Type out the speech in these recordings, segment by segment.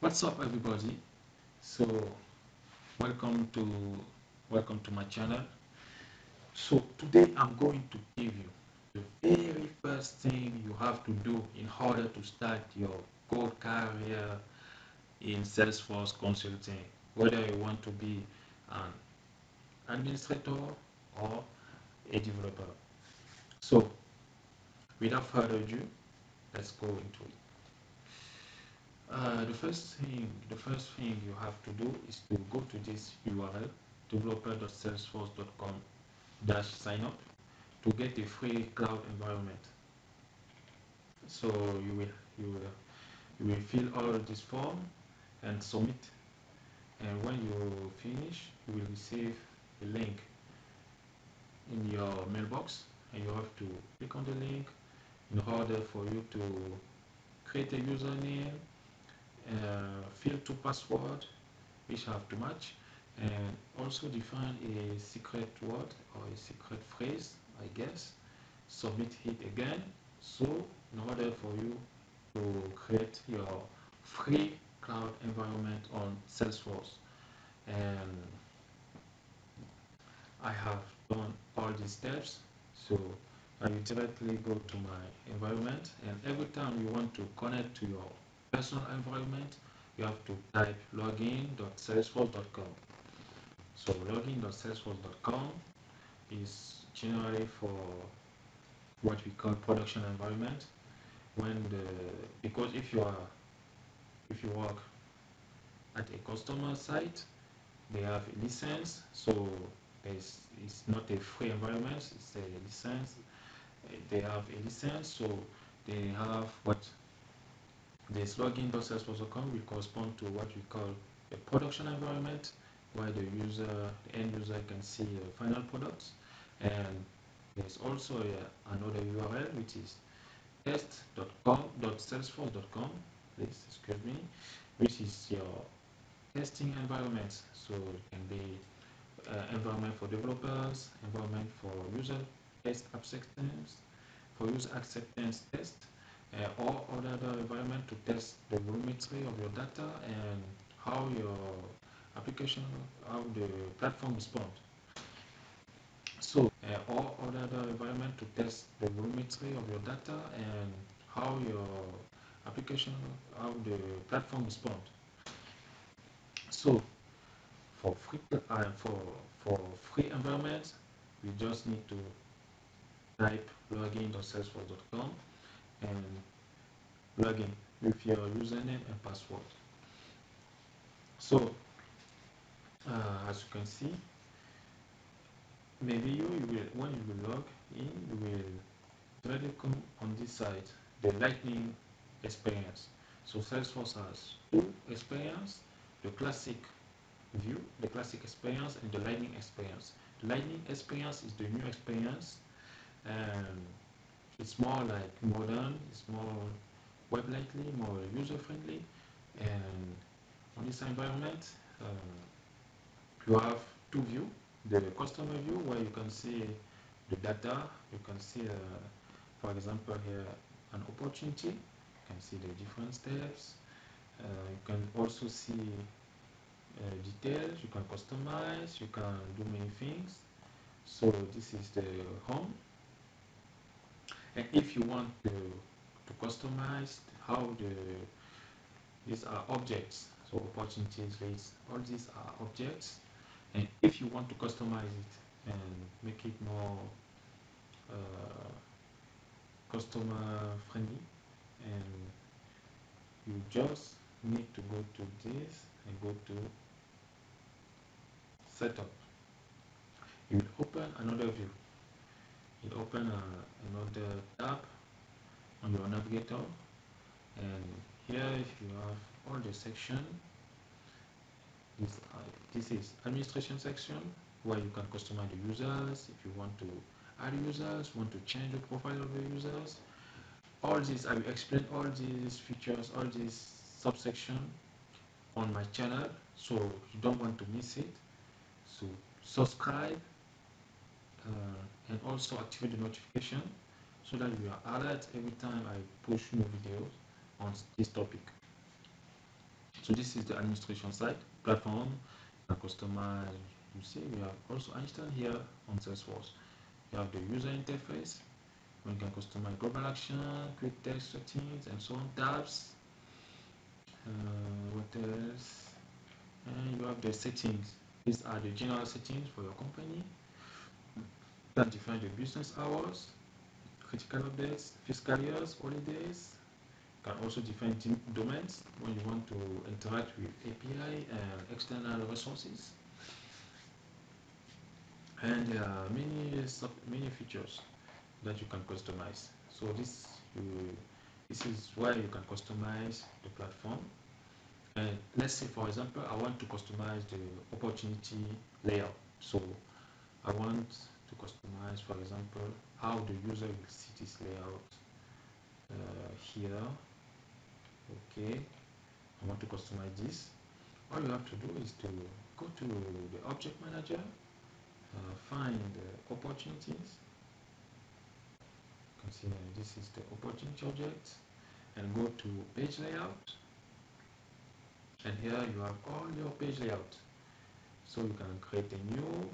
What's up, everybody? So, welcome to welcome to my channel. So today I'm going to give you the very first thing you have to do in order to start your good career in Salesforce consulting, whether you want to be an administrator or a developer. So, without further ado, let's go into it. The first thing you have to do is to go to this URL, developer.salesforce.com/sign up to get a free cloud environment. So you will fill all this form and submit. And when you finish, you will receive a link in your mailbox, and you have to click on the link in order for you to create a username, fill two passwords which have to match, and also define a secret word or a secret phrase, I guess. Submit it again. So in order for you to create your free cloud environment on Salesforce, and I have done all these steps. So I will directly go to my environment, and every time you want to connect to your personal environment, you have to type login.salesforce.com. So login.salesforce.com is generally for what we call production environment. Because if you work at a customer site, they have a license, so it's not a free environment, it's a license. They have a license, so they have what this login.salesforce.com will correspond to what we call a production environment, where the end user can see final products. And there's also another URL, which is test.com.salesforce.com, please excuse me, which is your testing environment. So it can be environment for developers, environment for user test acceptance, for user acceptance test, or other environment to test the volumetry of your data and how your application, how the platform responds. So, or other environment to test the volumetry of your data and how your application, how the platform responds. So, for free for free environments, we just need to type login.salesforce.com and log in with your username and password. So, as you can see, maybe you will, when you will log in, you will directly come on this site, the lightning experience. So Salesforce has two experience: the classic view, the classic experience, and the lightning experience. The lightning experience is the new experience, and it's more like modern, it's more web-likely, more user-friendly. And on this environment, you have two views: the customer view, where you can see the data, you can see, for example, here an opportunity, you can see the different steps, you can also see details, you can customize, you can do many things. So this is the home. And if you want to customize how these are objects, so opportunities, leads, all these are objects. And if you want to customize it and make it more customer friendly, and you just need to go to this and go to setup. You will open another view. You open another tab on your navigator, and here if you have all the section, this is administration section, where you can customize the users. If you want to add users, want to change the profile of the users, all this I will explain all these features, all these subsection on my channel, so you don't want to miss it. So subscribe, and also activate the notification so that you are alert every time I push new videos on this topic. So this is the administration side platform. You can customize. You see, we have also Einstein here on Salesforce. You have the user interface. When you can customize global action, quick text settings, and so on. Tabs. What else? And you have the settings. These are the general settings for your company. You can define the business hours, critical updates, fiscal years, holidays. You can also define domains when you want to interact with API and external resources. And there are many features that you can customize. So this is where you can customize the platform. And let's say, for example, I want to customize the opportunity layout. So I want to customize, for example, how the user will see this layout here. Okay, I want to customize this. All you have to do is to go to the object manager, find the opportunities. You can see this is the opportunity object, and go to page layout. And here you have all your page layout. So you can create a new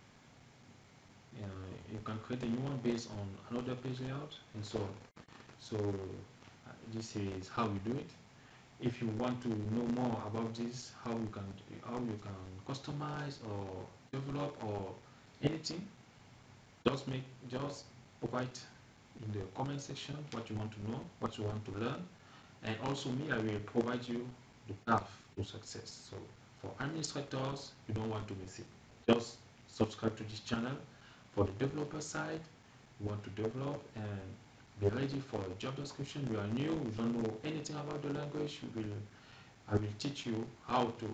one based on another page layout and so on. So this is how we do it. If you want to know more about this, how you can customize or develop or anything, just provide in the comment section what you want to know, what you want to learn, and also me, I will provide you the path to success. So for administrators, you don't want to miss it. Just subscribe to this channel. For the developer side, you want to develop and be ready for a job description. You are new, you don't know anything about the language. I will teach you how to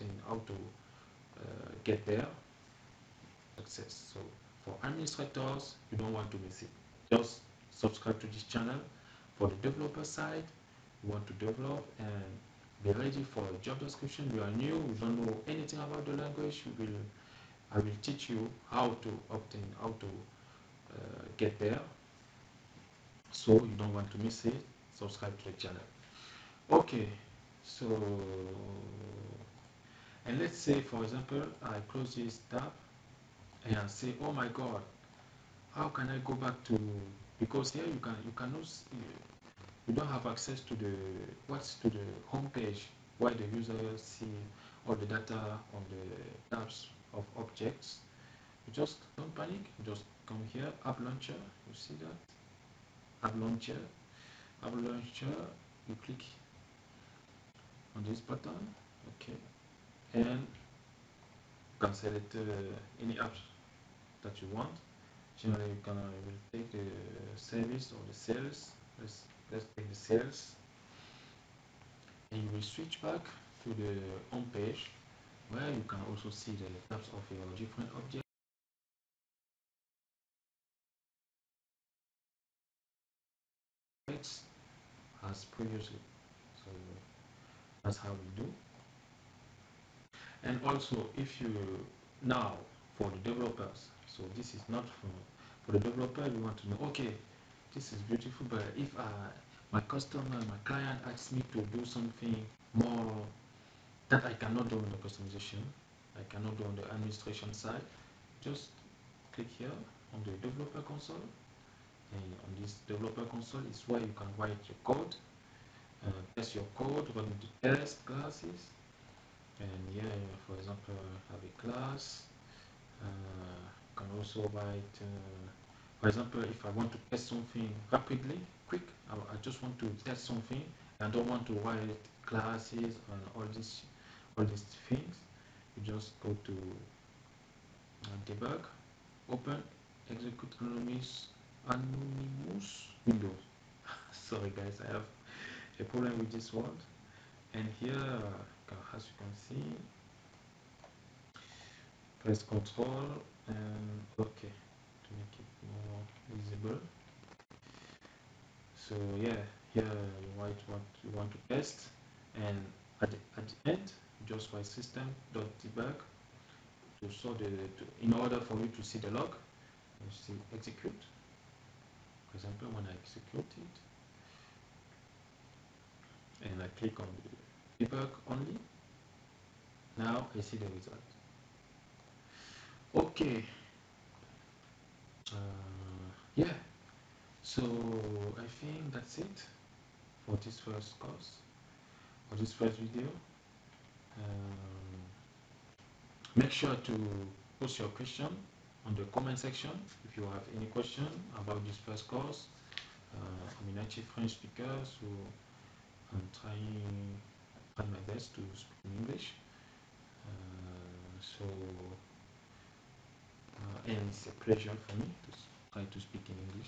get there. Success. So for administrators, you don't want to miss it. Just subscribe to this channel. For the developer side, you want to develop and be ready for a job description. You are new, you don't know anything about the language. I will teach you how to get there. So you don't want to miss it. Subscribe to the channel. Okay, so and let's say, for example, I close this tab and I say, oh my god, how can I go back to, because here you cannot you don't have access to the home page where the user see all the data on the tabs of objects. You just don't panic, you just come here, app launcher, you see that app launcher, you click on this button, okay, and you can select any apps that you want. Generally, you can will take the service or the sales. Let's take the sales, and you will switch back to the home page where you can also see the tabs of your different objects as previously. So that's how we do. And also, if you now for the developers, so this is not for the developer. You want to know, okay, this is beautiful, but if my customer, my client asks me to do something more that I cannot do on the customization, I cannot do on the administration side, just click here on the developer console, and on this developer console is where you can write your code, test your code, run the test classes, and here, for example, have a class. You can also write, for example, if I want to test something rapidly, quick, I just want to test something, I don't want to write classes and all these things. You just go to debug, open, execute anonymous windows. Sorry guys, I have a problem with this word. And here, as you can see, press Control and OK to make it more visible. So yeah, here you write what you want to test, and at the end, just write system.debug to show in order for you to see the log. You see execute. For example, when I execute it and I click on debug only. Now I see the result. Okay, yeah, so I think that's it for this first course, for this first video. Make sure to post your question on the comment section if you have any question about this first course. I'm a native French speaker, so I'm trying my best to speak in English. And it's a pleasure for me to try to speak in English.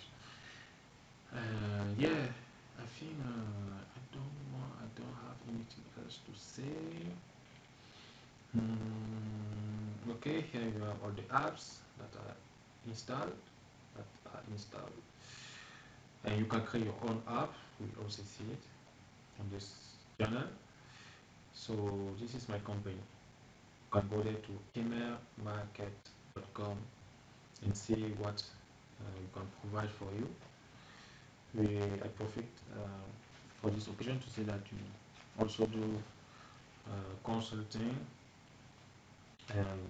Yeah, I think I don't have anything else to say. Okay, here you have all the apps that are installed. And you can create your own app. We also see it on this channel. So this is my company. You can go there to emermarket.com and see what we can provide for you. I profit for this occasion to say that you also do consulting and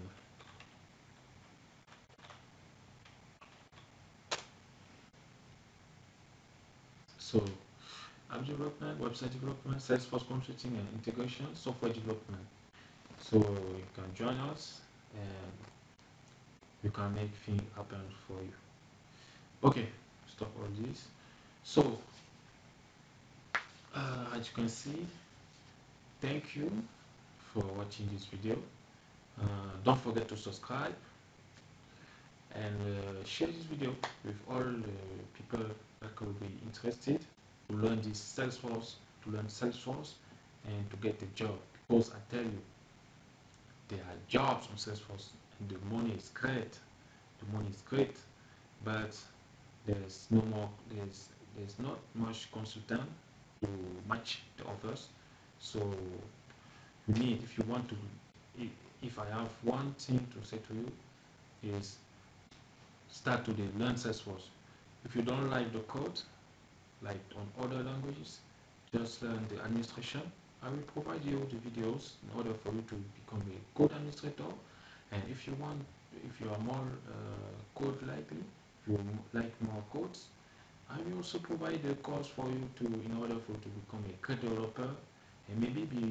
so app development, website development, Salesforce consulting and integration, software development. So you can join us and you can make things happen for you. Okay, stop all this. So as you can see, thank you for watching this video. Don't forget to subscribe and share this video with all people that could be interested to learn Salesforce and to get a job, because I tell you there are jobs on Salesforce and the money is great. But there's no more there's not much consultant to match the offers. So you need, if you want to, if I have one thing to say to you, is start to learn Salesforce. If you don't like the code, like on other languages, just learn the administration. I will provide you the videos in order for you to become a code administrator. And if you want, if you are more code likely, if you like more codes, I will also provide a course for you to, in order for you to become a code developer and maybe be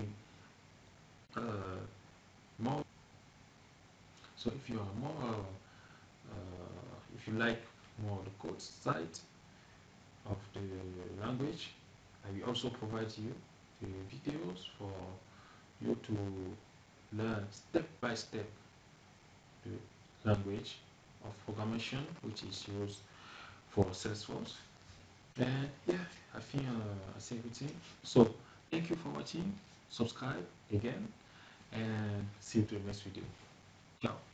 more. So if you are more, if you like more the code side of the language, I will also provide you the videos for you to learn step by step the language of programmation which is used for Salesforce. And yeah, I think I say everything. So thank you for watching. Subscribe again and see you to the next video. Ciao.